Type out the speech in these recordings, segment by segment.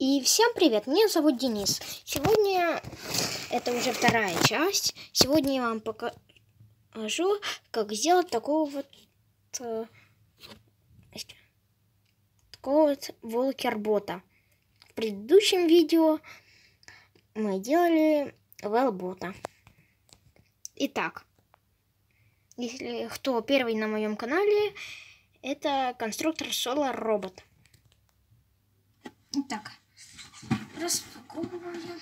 И всем привет, меня зовут Денис. Сегодня это уже вторая часть. Сегодня я вам покажу, как сделать такого вот волкербота. В предыдущем видео мы делали велбота. Итак, если кто первый на моем канале, это конструктор Solar Robot. Итак, распаковываем.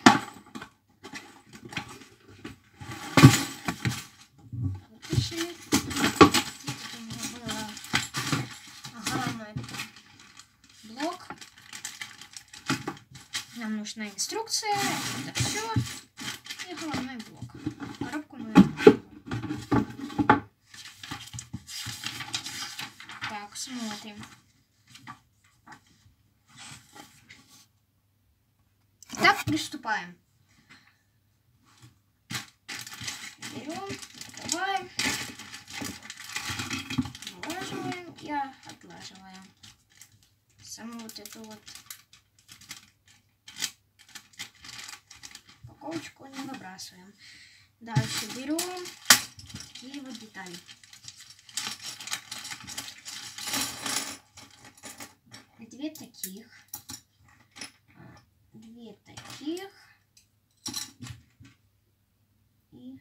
Вытащили. Тут у меня был огромный блок. Нам нужна инструкция. Это все. И головной блок. Коробку мы открываем. Так, смотрим. Так, приступаем. Берем, открываем, вылаживаем и отлаживаем. Саму вот эту вот упаковочку не выбрасываем. Дальше берем такие вот детали. Две таких. И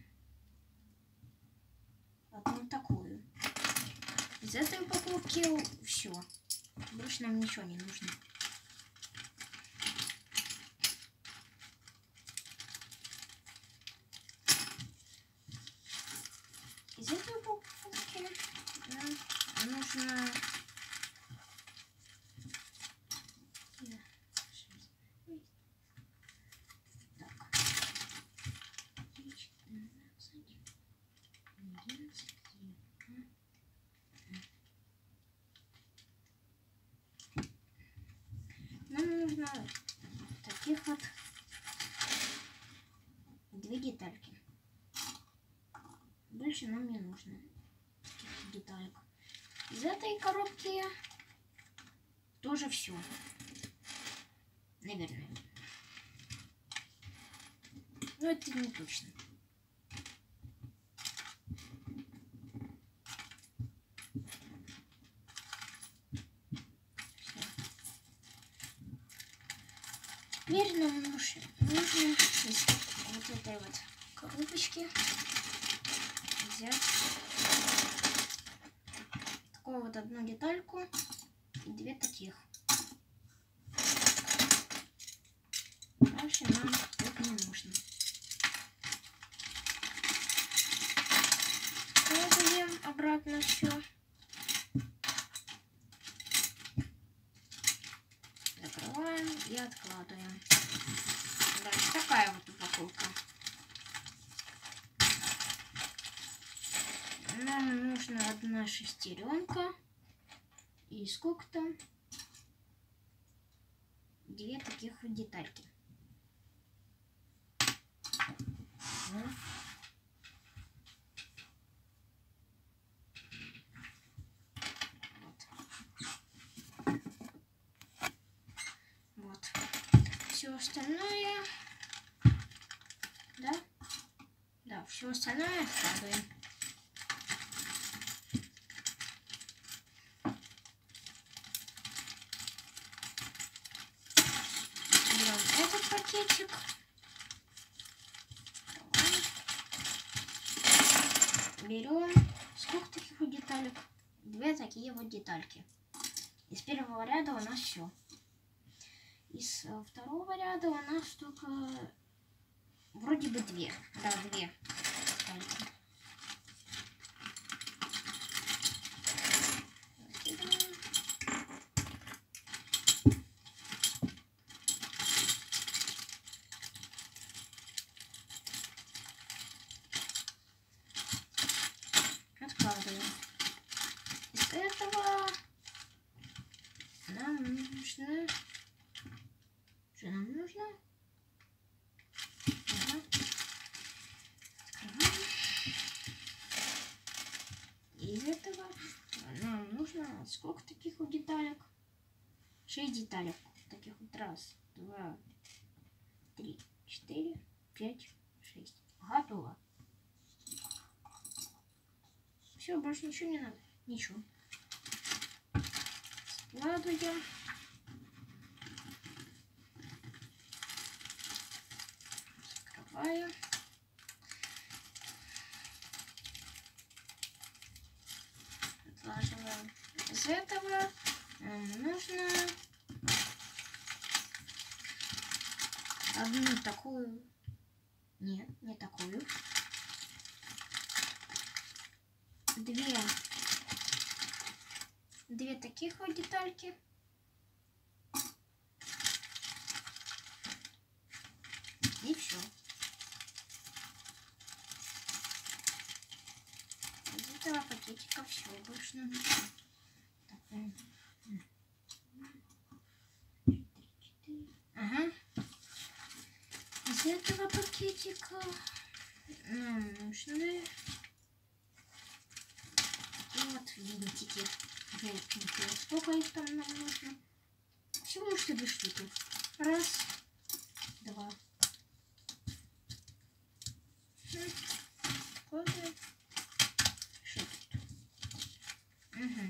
одну такую. Из этой упаковки все. Больше нам ничего не нужно. Из этой упаковки нам нужно таких вот две детальки. Больше нам не нужно таких деталек. Из этой коробки тоже все. Наверное. Но это не точно. Теперь нам нужно из вот этой вот коробочки взять такую вот одну детальку и две таких. Дальше нам это не нужно. Складываем обратно все. Закрываем и откладываем. Дальше такая вот упаковка. Нам нужна одна шестеренка и сколько там? Две таких вот детальки. Вот. Все остальное, да, все остальное откладываем. Берем этот пакетик. Берем сколько таких вот деталек? Две такие вот детальки. Из первого ряда у нас все. Из второго ряда у нас только вроде бы две. Да, две детальки. Откладываем. Из этого нам нужно... Что нам нужно? Ага. Открываем. Из этого нам нужно сколько таких вот деталек? 6 деталек таких вот. Вот раз, два, три, 4, 5, 6. Готово. Все, больше ничего не надо. Ничего. Складываем. Закрываем. Отлаживаем. Из этого нам нужно одну такую. Нет, не такую. Две таких вот детальки. И все. Из этого пакетика все, больше не нужно. Ага. Из этого пакетика нам нужны такие вот винтики. Сколько их там нам нужно? Всего лишь 2 штуки. Раз, два. Складываем. Угу.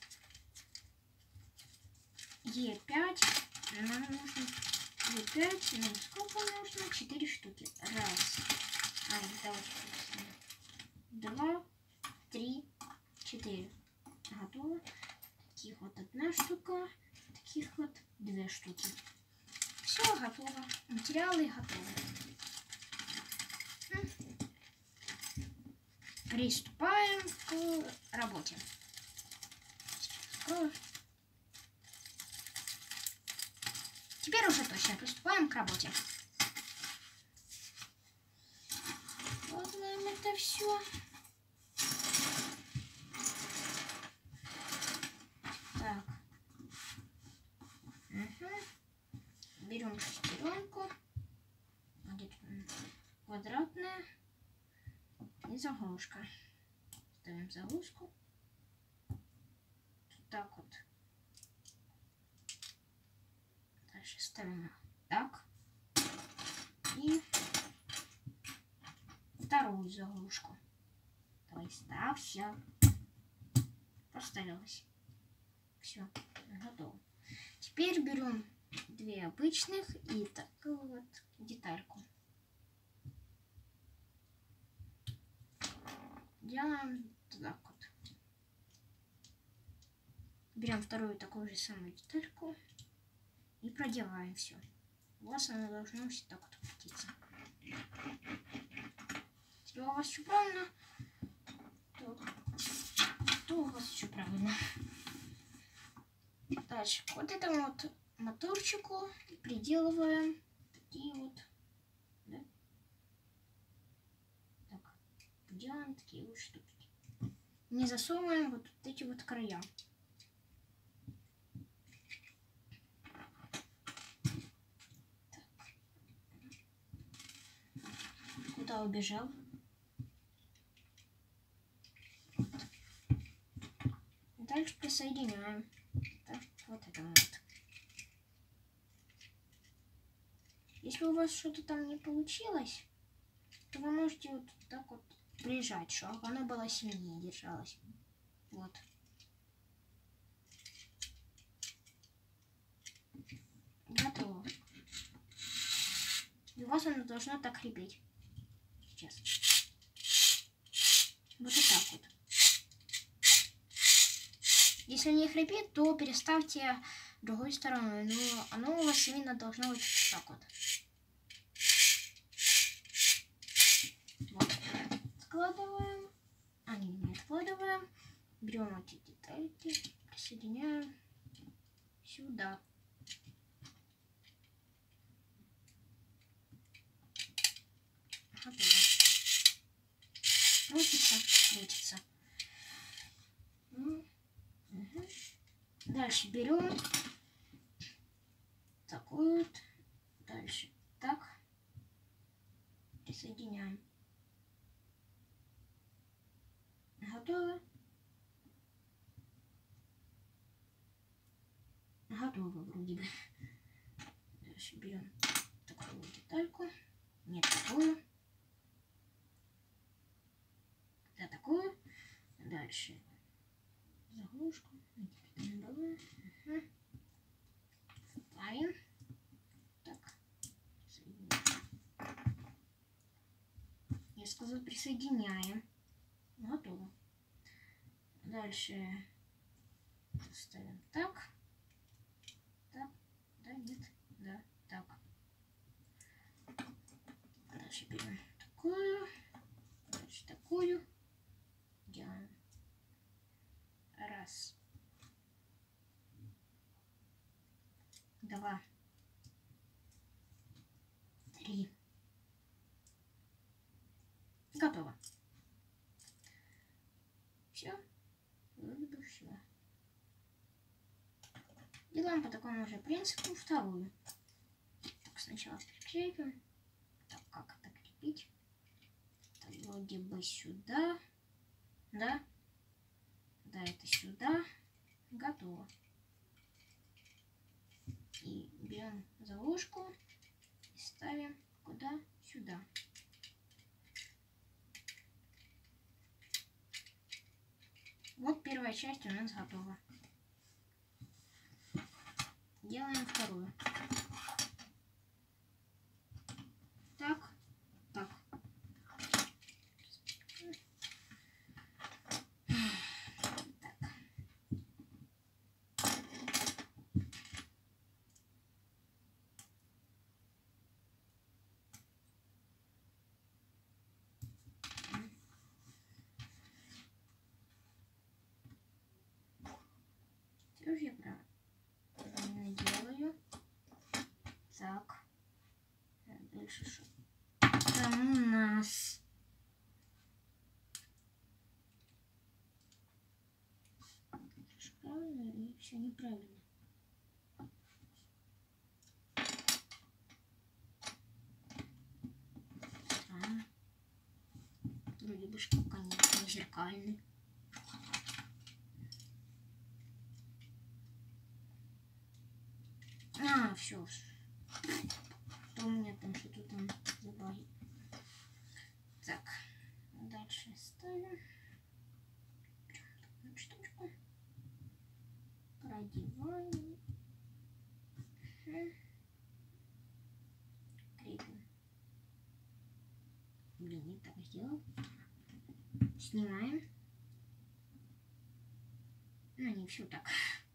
Е5. Нам нужно Е5. Нам сколько нужно? 4 штуки. Раз. Два, 3, 4. Готово. Таких вот 1 штука. Таких вот 2 штуки. Все готово. Материалы готовы. Приступаем к работе. Теперь уже точно приступаем к работе. Складываем это все. Так. Угу. Берем шестеренку. Где-то квадратная. И заглушка. Ставим заглушку. Вот так вот. Дальше ставим так. И вторую заглушку. Давай ставься. Поставилась. Все, готово. Теперь берем 2 обычных и такую вот детальку. Делаем так вот. Берем вторую такую же самую детальку и продеваем все. У вас она должна все так вот крутиться. Если у вас все правильно, то у вас все правильно. Дальше к вот этому вот моторчику приделываем такие вот, да? Так, делаем такие вот штуки. Не засовываем вот эти вот края. Так. Куда убежал? Вот. Дальше присоединяем. Так, вот это вот. Если у вас что-то там не получилось, то вы можете вот так вот прижать, чтобы оно было сильнее держалось. Вот. Готово. И у вас оно должно так хрипеть. Сейчас. Вот и так вот. Если не хрипит, то переставьте другой стороной. Но оно у вас именно должно быть так вот. Вот. Складываем. Не откладываем. Берем эти детальки, присоединяем сюда. Готово. Крутится. Угу. Дальше берем такую вот. Дальше так. Присоединяем. Готово. Готово вроде бы. Дальше заглушку. Ага. Ставим. Так. Я сказал, присоединяем. Готово. Дальше ставим так. Так. Да, нет. Да, так. Дальше берем такую. Дальше такую. Делаем. Раз. Два. Три. Готово. Все. Вроде бы все. Делаем по такому же принципу вторую. Так, сначала прикрепим. Так, как это крепить? Так, вроде бы сюда. Да? Да, это сюда. Готово. И берем заглушку и ставим куда? Сюда. Вот первая часть у нас готова. Делаем вторую. Так, так. Все же я правильно делаю. Так. Дальше что? Там у нас правильно или все неправильно? Странно. Вроде бы шкаф не зеркальный. А, все. Что у меня там что-то там забавит. Так, дальше ставим такую штучку, продеваем, крепим. Блин, не так сделал. Снимаем. Ну, не все так.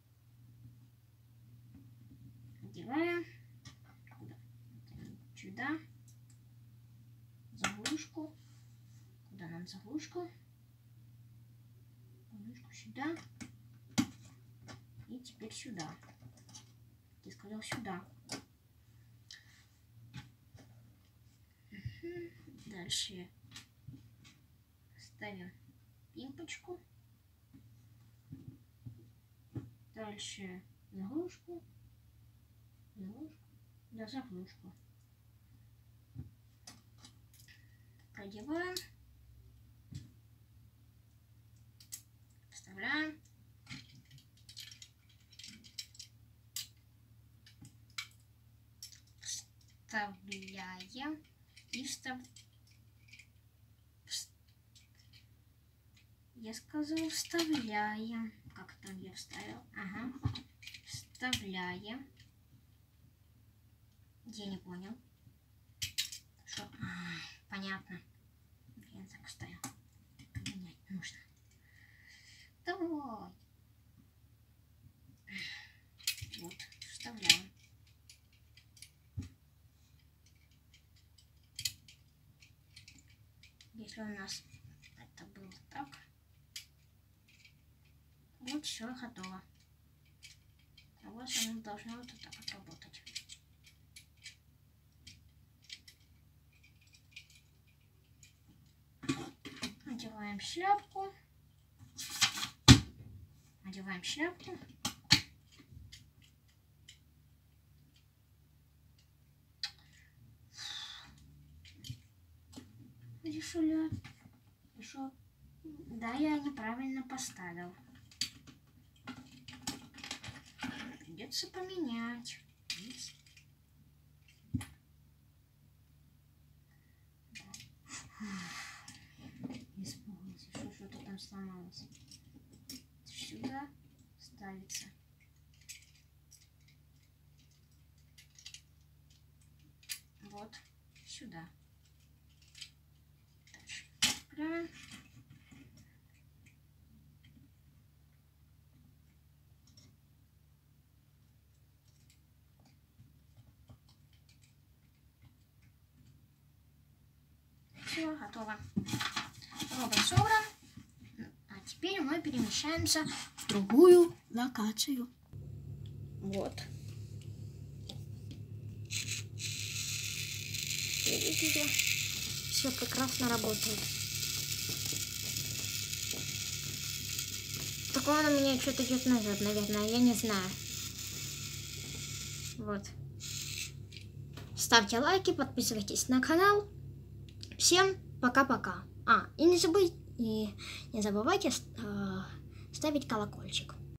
Одеваем. Куда? Сюда. Заглушку. Куда нам заглушку? Заглушку сюда. И теперь сюда. Ты сказал сюда. Дальше ставим пимпочку. Дальше заглушку. Да, заглушку. Продеваем. Вставляем. Вставляем. И Я сказал вставляем. Как там я вставил? Ага. Вставляем. Я не понял. Что? Понятно. Я так вставил. Поменять нужно. Давай. Вот. Вставляем. Если у нас это было так. Вот все готово. А вот оно должно вот так вот работать. Одеваем шляпку. Одеваем шляпку. Решил. Да, я неправильно поставил. Придется поменять. Испугался, что что-то там сломалось. ставится. Вот сюда. Дальше. Прям. Все, готово. Робот собран. А теперь мы перемещаемся в другую локацию. Вот. Видите? Все прекрасно работает. Так он у меня что-то идет назад, наверное, я не знаю. Вот. Ставьте лайки, подписывайтесь на канал. Всем пока-пока. И не забывайте ставить колокольчик.